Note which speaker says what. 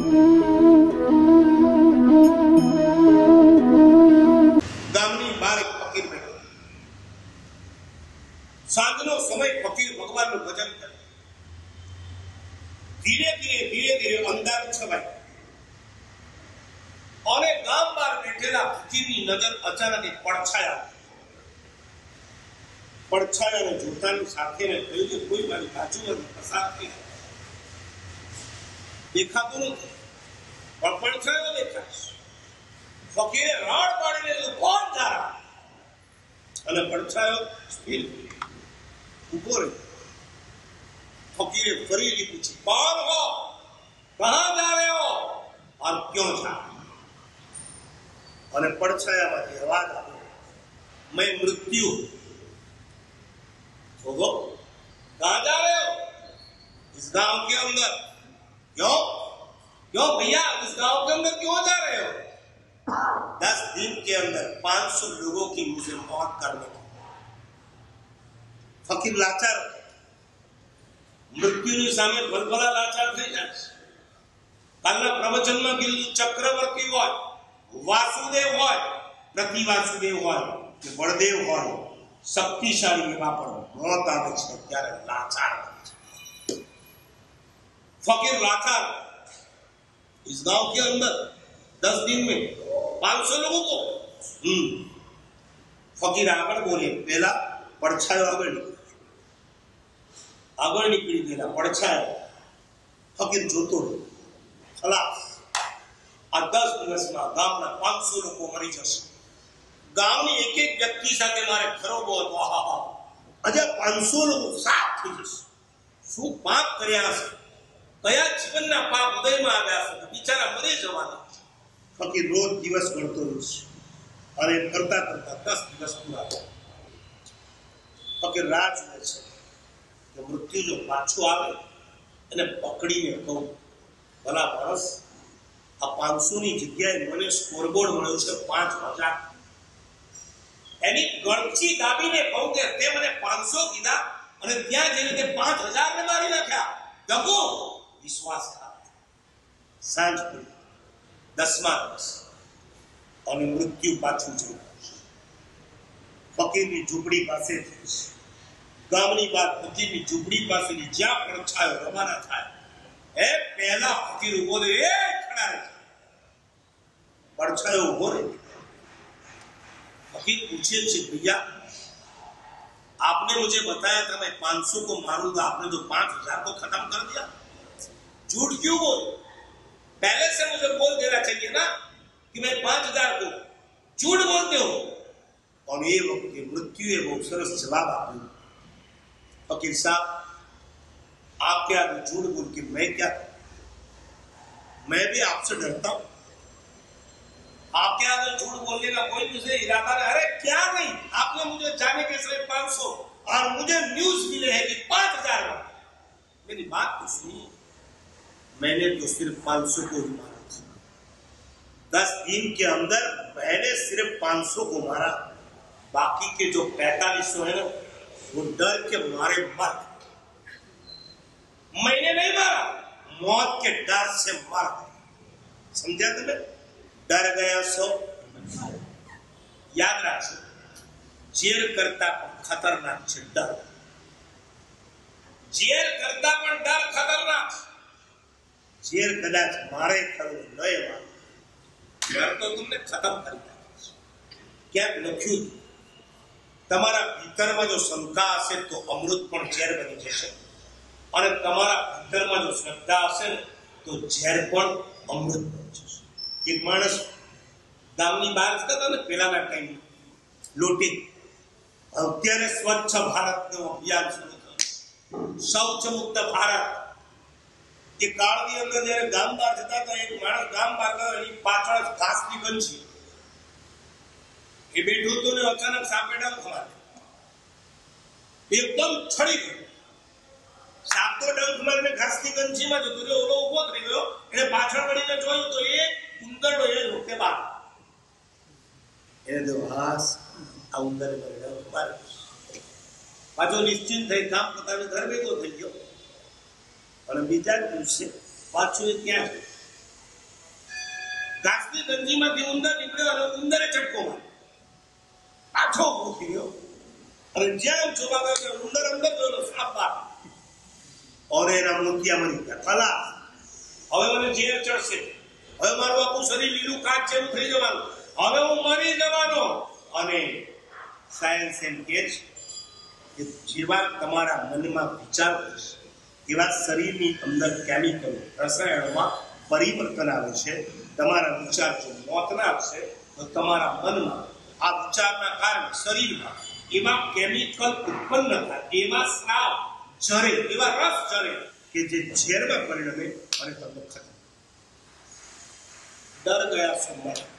Speaker 1: ગામની બહાર એક ફકીર બેઠો. સાંજનો સમય ફકીર ભગવાનનું ભજન કરે. ધીરે ધીરે અંધારું છવાય અને ગામ બહાર બેઠેલા ફકીરની નજર અચાનક એક પડછાયાને જોતાની સાથે કહ્યું કે કોઈ મારી બાજુમાંથી પસાર થઈ દેખાતું નથી, પણ પડછાયો દેખાય. ફકીરે રાડ પાડીને કોણ જા રહા, અને પડછાયો સ્થિર ઉભો રહ્યો. फकीर फरीदी पूछी, कौन हो, कहां जा रहे हो और क्यों जा रहे हो? અને પડછાયામાંથી અવાજ આવ્યો, मैं मृत्यु. बोलो, कहां जा रहे हो? इस गांव के अंदर. क्यों क्यों भैया, इस गांव के अंदर क्यों जा रहे हो? 10 दिन के अंदर 500 लोगों की मुझे मौत करने की. फकीर लाचार, મૃત્યુની સામે ભલભલા લાચાર થઈ જાય. કાલના પ્રવચનમાં કીધું, ચક્રવર્તી હોય, વાસુદેવ હોય, પ્રતિવાસુદેવ હોય કે બળદેવ હોય, શક્તિશાળી એવા પણ મોત આવે છે ત્યારે લાચાર બને છે. फकीर लाचार, इस गांव के अंदर 10 दिन में 500 लोगों को. फकीर આગળ બોલે, પહેલા પડછાયો આગળ નીકળી ગયેલા પડછાયા. ફકીર જોતો રહ્યો, ખલાસ, આ 10 દિવસમાં ગામના 500 લોકો મરી જશે. ગામની એક એક વ્યક્તિ સાથે મારે ખરોબો હતો. આજે 500 લોકો સાફ થઈ જશે. શું પાપ કર્યા હશે, કયા જીવનના પાપ હૃદયમાં આવ્યા હશે, બિચારા મરી જવાના. ફકીર રોજ દિવસ ગણતો રહ્યો અને કરતા 10 દિવસ પૂરા થયા. ફકીર રાહ જુએ છે કે મૃત્યુ જો પાછું આવે અને પકડીને કહું, ભલા માણસ, આ 500 ની જગ્યાએ મને સ્કોરબોર્ડ મળ્યો છે 5000. એની ગણચી દાબીને કહું કે તે મને 500 કીધા અને ત્યાં જઈને તે 5000 ને મારી નાખ્યા. દગો, વિશ્વાસઘાત. સાંજ પડી, 10મા દિવસ, અને મૃત્યુ પાછું જોયું. ફકીરની ઝૂંપડી પાસે ગામની બહાર ફકીરની ઝૂંપડી પાસેની જ્યાં પડછાયો રવાના થાય એ પહેલા ફકીર ઉભો રહે, ખડા રહે. પડછાયો ઉભો રહે. फकीर पूछे छे, भैया आपने मुझे बताया था मैं 500 को मारूंगा, आपने तो 5000 को खत्म कर दिया. झूठ क्यों बोल? पहले से मुझे बोल देना चाहिए ना कि मैं 5000 को. झूठ बोलते हो. और ये वक्त मृत्यु है वो सरस जवाब आप्यो, फकीर साहब आपके आगे झूठ बोल के मैं क्या, मैं भी आपसे डरता हूं. आपके आगे झूठ बोलने का कोई मुझे इरादा नहीं. अरे क्या नहीं, आपने मुझे जाने के समय 500 और मुझे न्यूज मिले है कि 5000. मेरी बात तो सुनिए, मैंने तो सिर्फ 500 को ही मारा. 10 दिन के अंदर मैंने सिर्फ 500 को मारा. बाकी के जो 4500 है ना, वो डर के मारे मर. मैंने नहीं मारा, मौत के डर से मर. समझा तुम्हें? डर गया सो याद રાખજો, ઝેર કરતા પણ ખતરનાક છે ડર. ઝેર કરતા પણ ડર ખતરનાક. ઝેર કદાચ મારે ખરું ન મારે, ડર તો તમને ખતમ કરી નાખે છે. ક્યાંક લખ્યું તમારા ભીતરમાં જો શંકા હશે તો અમૃત પણ ઝેર બની જશે, અને તમારા ભીતરમાં જો શ્રદ્ધા હશે ને તો ઝેર પણ અમૃત બની જશે. એક માણસ ગામની બહાર જતા હતા ને પેલાના ટાઈમ લોટી. અત્યારે સ્વચ્છ ભારતનું અભિયાન શરૂ થયું, શૌચ મુક્ત ભારત. એ કાળની અંદર જયારે ગામ બહાર જતા હતા, એક માણસ ગામ બહાર ગયો, એની પાછળ ઘાસની ગંજી એ બેઠું હતું ને અચાનક સાપે ડંખ માર્યો. એકદમ છડી ગયો. સાપ તો ડંખ મારીને ઘાસની ગંજીમાં જતો રહ્યો. ઓલો ઉભો થઈ ગયો, એને પાછળ વળીને જોયું તો એ ઉંદરડો એ લોકે બાર. એને તો હાસ, આ ઉંદરે ડંખ માર્યો. પાછો નિશ્ચિંત થઈ કામ પોતાને ઘર ભેગો થઈ ગયો. અને બીજા દિવસે પાછું એ ક્યાં ઘાસની ગંજીમાંથી ઉંદર નીકળ્યો અને ઉંદરે ચટકો માર્યો, પાછો ઉભો થઈ ગયો અને જેમ જોવા ગયો કે ઉંદર અંદર ગયો, સાપ બહાર और એના મોતિયા મરી ગયા. ખલાસ, હવે મને ઝેર ચડશે, હવે મારું આખું શરીર લીલું કાચ જેવું થઈ જવાનું, હવે હું મરી જવાનો. અને સાયન્સ એમ કહે છે કે જેવા તમારા મનમાં વિચાર હશે એવા શરીરની અંદર કેમિકલ રસાયણોમાં પરિવર્તન આવે છે. તમારા વિચાર જો મોતના હશે તો તમારા મનમાં આ વિચારના કારણે શરીરમાં એવા કેમિકલ ઉત્પન્ન થાય, એવા સ્રાવ જરે, એવા રસ જરે કે જે ઝેરમાં પરિણમે અને તમને ખતમ. ડર ગયા સોમવાર